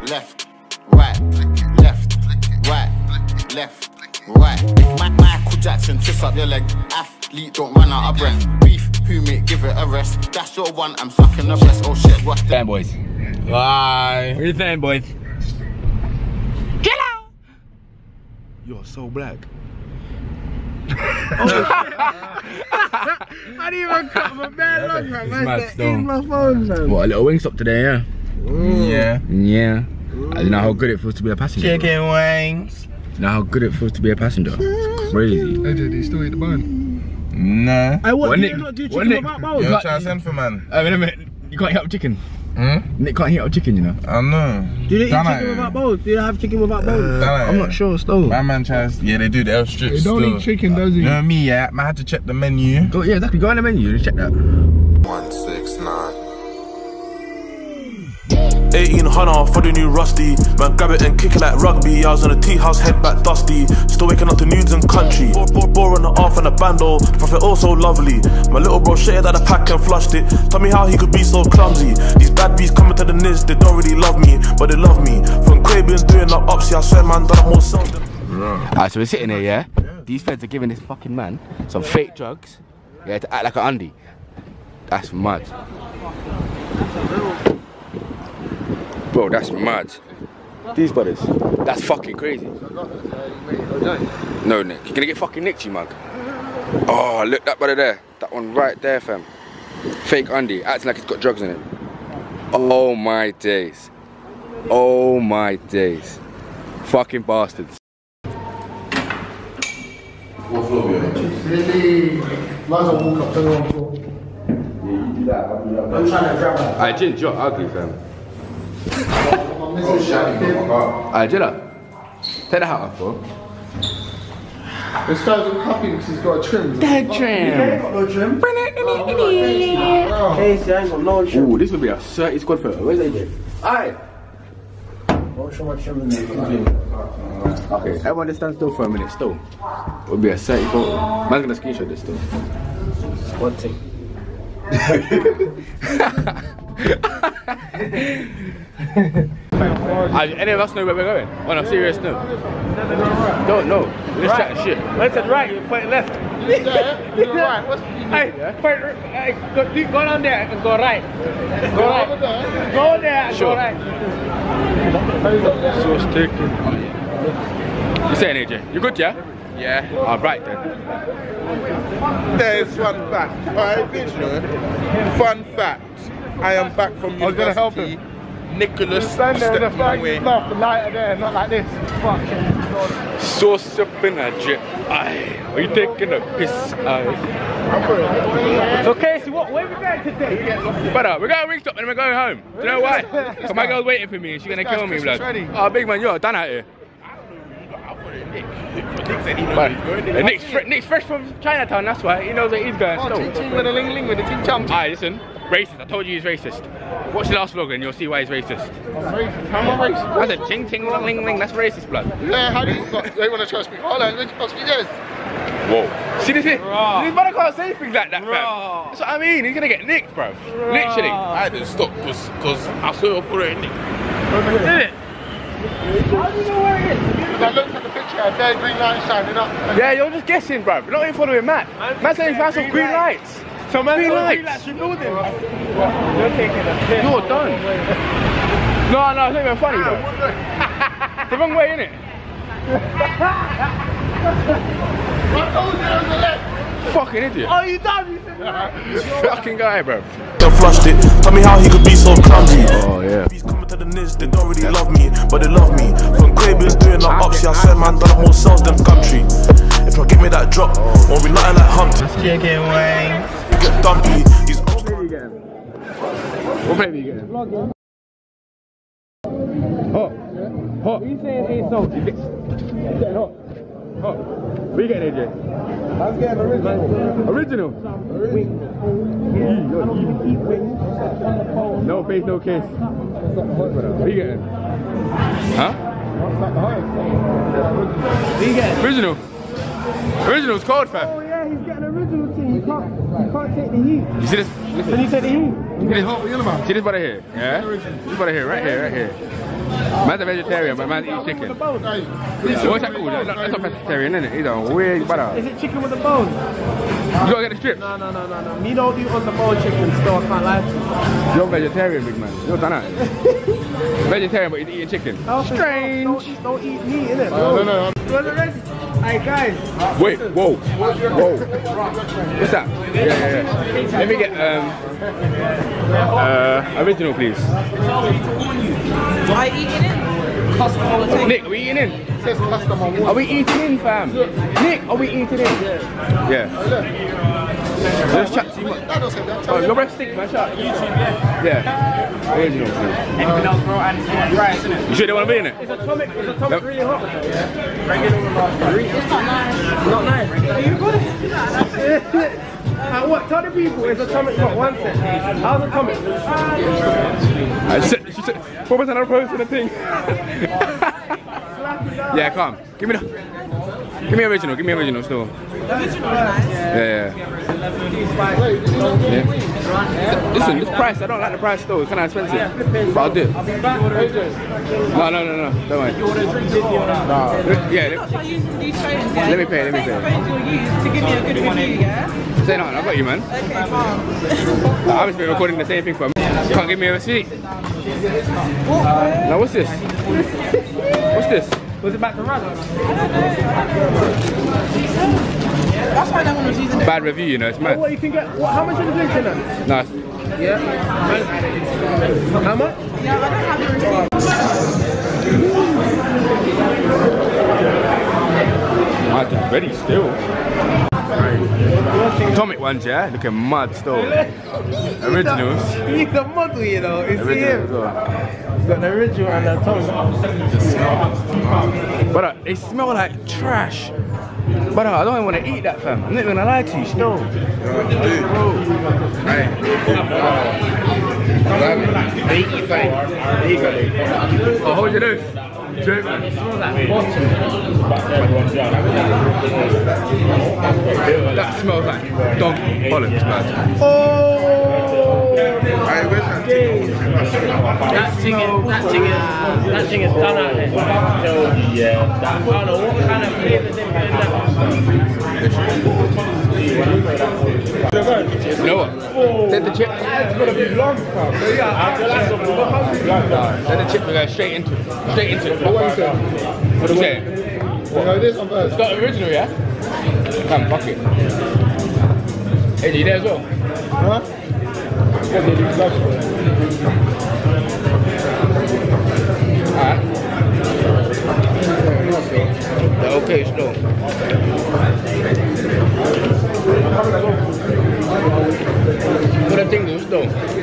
left, right, left, right, left, right. Michael Jackson, twist up your leg. Athlete, don't run out of breath. Beef, who mate, give it a rest. That's your one, I'm sucking the breast. Oh shit, what the boys? Bye. What are you saying, boys? Killer! You're so black. I didn't even cut my bad luck, man. In my phone, man. What, a little Wingstop today, yeah? Yeah. Yeah. I don't know how good it feels to be a passenger. Chicken wings. You know how good it feels to be a passenger? It's crazy. AJ, do you still eat the bun? Nah. I want Nick, not do chicken without bones. You're trying to send for man. Wait a minute. You can't heat up chicken. Nick can't heat up chicken, you know. I know. Do they eat chicken without bones? Do they have chicken without bones? I'm not sure still. My man tries. Yeah, they do. They're strict. He don't eat chicken, does he? You know me, yeah. I had to check the menu. Go, yeah, exactly. Go on the menu and check that. 169. 1800 for the new Rusty. Man, grab it and kick it like rugby. I was on a tea house, head back dusty. Still waking up to nudes and country. Bore on the off and a bando. The prophet also lovely. My little bro shitted out the pack and flushed it. Tell me how he could be so clumsy. These bad bees coming to the niche, they don't really love me, but they love me. From Quabian doing up upsy, I swear man, done more sales than. Alright, so we're sitting here, yeah? These feds are giving this fucking man some fake drugs, yeah, to act like an undie. That's mad. Bro, that's mad. These brothers, that's fucking crazy. No, Nick, you're gonna get fucking nicked, you mug. Oh, look, that brother there. That one right there, fam. Fake undie, acting like it's got drugs in it. Oh my days. Oh my days. Fucking bastards. What floor are you on? Might as well walk up to the wrong floor. I'm trying to grab her. Alright, Jin, you're ugly, fam. Oh, shiny, oh my god. Alright, Jilla. Take the hat off, bro. This guy's all happy because he's got a trim. Dead trim. I ain't got no trim. Casey, I ain't got no trim. Ooh, this would be a 30 squad photo. Where's AJ? Aye. Don't show my trim in there. Okay, everyone just stand still for a minute still. It would be a 30 photo. Man's gonna screenshot this still. One thing. Any of us know where we're going? On a serious note? Don't know. We're just chatting shit. I said right, you point left. You're right. What's Hey, point right. Go down there and go right. Go right. Go there and go right. So sticking. You saying, AJ? You good, yeah? Yeah. Alright then. There's one fact. Alright, bitch. Fun fact. I am back from university. I was gonna help him. Nicholas stand there in the stepped my way. stuff, the lighter there, not like this. Fucking So sipping a jet. Aye. Are you taking a piss? Aye. So Casey, where are we going today? Brother, we're going to Wingstop and we're going home. Do you know why? Because my girl's waiting for me and she's going to kill me, blood. Oh, big man, you're done out here. Nick's fresh from Chinatown, that's why. He knows that he's going still. ting with a ling ling with a ting chum. Alright, listen. Racist. I told you he's racist. Watch the last vlog and you'll see why he's racist. I'm racist. How am I racist? I said ting ting ling ling ling. That's racist, blood. Yeah, how do you they want to trust me? Hold on, they trust me, yes. Whoa. See this here? This brother can't say things like that, fam. That's what I mean. He's gonna get nicked, bro. Literally. I didn't stop because I saw you put it in. Did it? How do you know where it is? I looked at the picture, a dead green light shining up. Yeah, you're just guessing, bro. We're not even following Matt. Matt's saying he's found some green lights. So man, green lights. you're building. You're taking a piss. You're done. No, it's not even funny, bro. It's the wrong way, innit? Fucking idiot. Oh, you done? Fucking guy, bro. They flushed it. Tell me how he could be so clumsy. Oh, yeah. He's coming to the niche, they don't really love me, but they love me. From Quabian doing up upsy, I swear man, done more sales than country. If not give me that drop, won't be nothing like Humpty. Chicken wings. Get dumpy. He's What flavor you getting? Hot. Hot. What are you saying, Aso? Getting hot. Hot. What are you getting, AJ? I'm getting original. Original? No face, no case. What are you getting? Huh? What are you getting? Original. Original's cold, fam. Oh yeah, he's getting original tea. You can't take the heat. You see this? Can you take the heat? See this brother here? Yeah? This brother here, right here. Man's a vegetarian, but man's eats chicken. What's that called? That's not vegetarian, isn't it? He's a weird brother. Is it chicken with a bone? You gotta get the strips. No. Me don't eat on the bone chicken, so I can't lie to you. You're vegetarian, big man. You're done that. Vegetarian, but you're eating chicken. Strange. Don't eat meat, innit? No. Hey guys. Wait, whoa. What's that? Yeah. Let me get original, please. Why are you eating it? Customer will take. Nick, are we eating in? It says customer one. Are we eating in, fam? Nick, are we eating in? Yeah. Let's chat to you. Oh, your breath stinks, man. Shut up. YouTube, yeah. Original, please. Anything else, bro? And rice, isn't it? You sure they want to be in it? Is the atomic really hot? It's not nice. Not nice. Are you good? What? Tell the people it's atomic hot. One sec. How's atomic? She said, what was another person the thing? Yeah, come. Give me original still. Yeah. Listen, this price, I don't like the price though, it's kind of expensive. But I'll do it. No, don't worry. Yeah, let me pay. To give me a good review, yeah? Say nothing, I got you, man. Okay, calm. I've just been recording the same thing for a minute. You can't give me a receipt. Now what's this? What's this? Was it back to run? That's why no one was using it. Bad review, you know, it's mad. What you can get? How much is the drink in that? Nice. Yeah. How much? Yeah, I don't have the receipt. Mad, ready still. Atomic ones, yeah? Looking mad still. Originals. He's the model, you know. It's Originals him. as well. Got the original and the atomic. But they smell like trash. But I don't even want to eat that, fam. I'm not even gonna lie to you, still. Oh, hold your nose. That smells like dog bollocks, man. Oh! That thing is done out there. Yeah. I don't know what kind of flavours they put in that. You know what? Let the chip. It's gonna be long, fam. Let the chip go straight into it. What you saying? What are you saying? This one first. It's got original, yeah? Come, fuck it. Hey, you there as well? Huh? Alright. They're okay still. What a thing do still.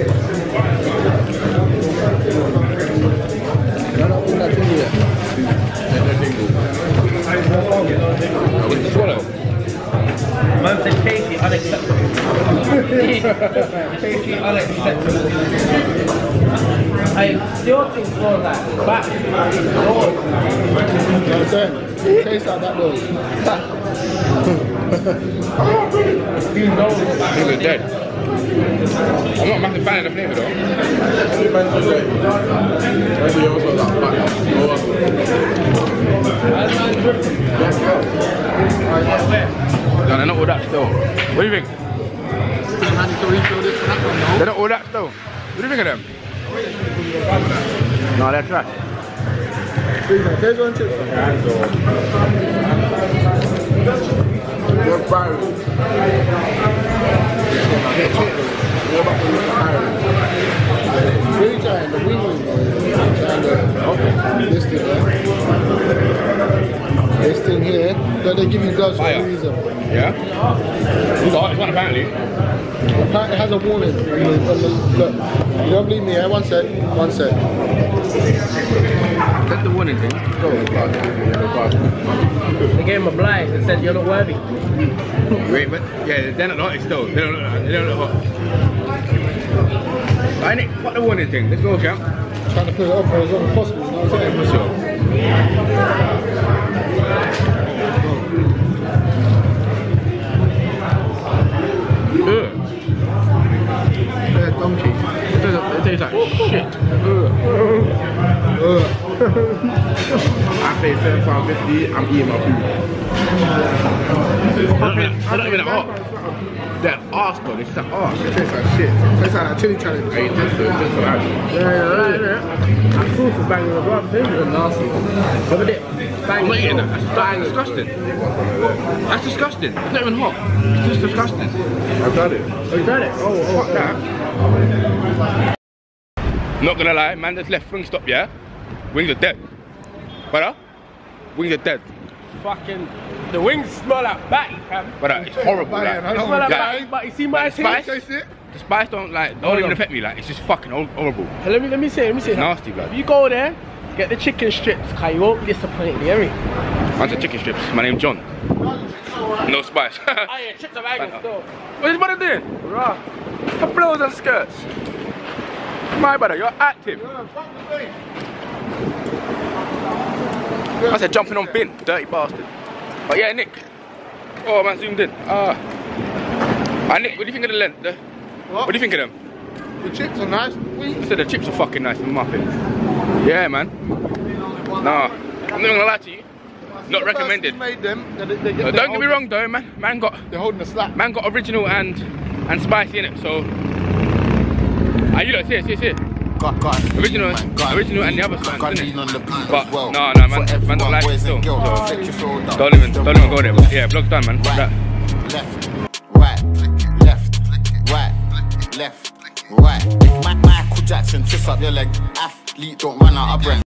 Swallow. Man said tasty, unacceptable. Tasty, unacceptable. I still think for that back. Taste like that though. He was dead. I'm not a massive fan of the flavour though. No, they're not all that still. What do you think? They're not all that still. What do you think of them? No, they're trash. There's one chip. You're fired. Really trying the wing. This thing, this thing here, that they give you gloves for a reason. Yeah? It's one apparently. Apparently it has a warning. Look, you don't believe me, eh? One sec. That's the warning thing. They gave him a blind and said you're not worthy. Wait, but yeah, they're not hot still. They don't look hot. I need fuck the warning thing. Let's go, champ. Trying to put it on for as long as possible, you know what I'm saying? Sure. They're donkey. shit. I pay £7.50, I'm eating my food. I don't even know. That arse though, it's that arse. It tastes like shit. It tastes like that chili challenge. Hey, just for that. Yeah. I'm cool for banging the blood. Things are nasty. Look at it. I'm not eating that. That's disgusting. That's disgusting. It's not even hot. It's just disgusting. I've done it. Oh, you done it? Oh, Fuck that. Not gonna lie, man, just left Wingstop, yeah? Wings are dead. Brother? Wings are dead. fucking. The wings smell like batty, fam. But it's horrible. Like, It smell like batty, but you see my spice? taste? The spice don't even affect me. Like, it's just fucking horrible. Let me say. It's nasty, blood. If you go there, get the chicken strips, cause you won't be disappointed, you hear me? Onto chicken strips. My name's John. No spice. Oh yeah, chip the bag still. What is brother doing? Bruh. The blows and skirts. My brother, you're active. I said jumping on bin, dirty bastard. But yeah, Nick. Oh man, zoomed in. Nick, what do you think of the length? What do you think of them? The chips are nice. I said the chips are fucking nice in my opinion. Yeah, man. Nah, I'm not gonna lie to you. Not recommended. Made them, don't get me wrong though, man. They're holding the slack. Man got original and spicy in it, so. You look, see it. Original and the other ones, isn't it? But no, man don't like it still. So don't even go there. But yeah, vlog's done, man. Left, right, left, right. Michael Jackson, twist up your leg. Athlete, don't run out of breath.